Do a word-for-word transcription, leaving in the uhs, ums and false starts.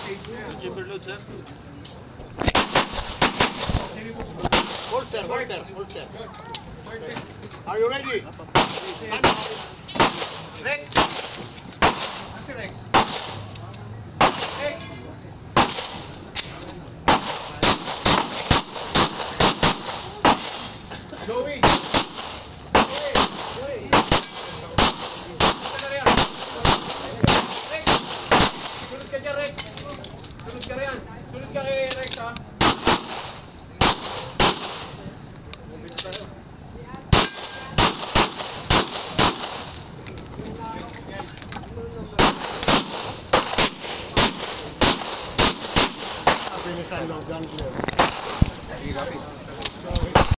Chamber load, sir. Holter, holter, holter. Are you ready? Rex.